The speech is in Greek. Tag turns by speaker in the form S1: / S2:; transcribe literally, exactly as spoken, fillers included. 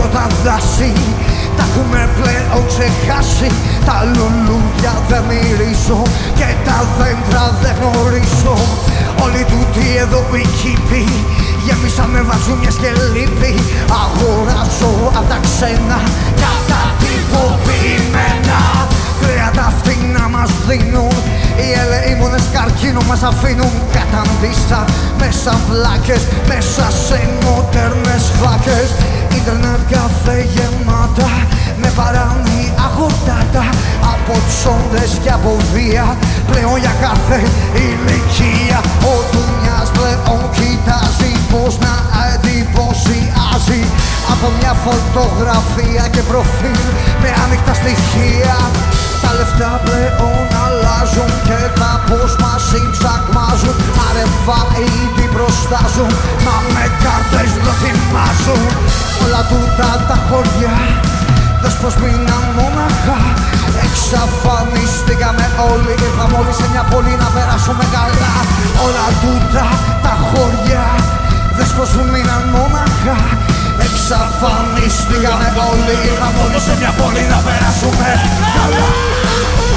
S1: τα δάση τα έχουμε πλέον ξεχάσει. Τα λουλούδια δεν μυρίζω και τα δέντρα δεν γνωρίζω. Όλοι τούτοι εδώ οι κήποι γέμισαν βαζούνιες και λύπη. Αγοράζω απ' τα ξένα κατά τυποποιημένα κρέατα φτηνά μας δίνουν. Οι ελεήμονες καρκίνο μας αφήνουν καταντήστα μέσα βλάκες, μέσα σε μοντέρνες φάκες. Ίντερνετ καφέ γεμάτα με παράνοια γορτάτα από τσόντες και από βία πλέον για κάθε ηλικία. Ο Ντουνιάς πλέον κοιτάζει πως να εντυπωσιάζει από μια φωτογραφία και προφίλ με άνοιχτα στοιχεία. Τα λεφτά πλέον αλλάζουν και τα πως μας συμψαγμάζουν. Αρεβά ήδη προστάζουν, μα με κάρτες δοκιμάζουν. Όλα τούτα τα χωριά δες πως μείναν μόναχα. Εξαφανίστηκαμε όλοι, ήρθαμε όλοι σε μια πόλη να περάσουμε καλά. Όλα τούτα τα χωριά δες πως μείναν μόναχα. Εξαφανίστηκαμε όλοι, ήρθαμε όλοι σε μια πόλη να περάσουμε καλά.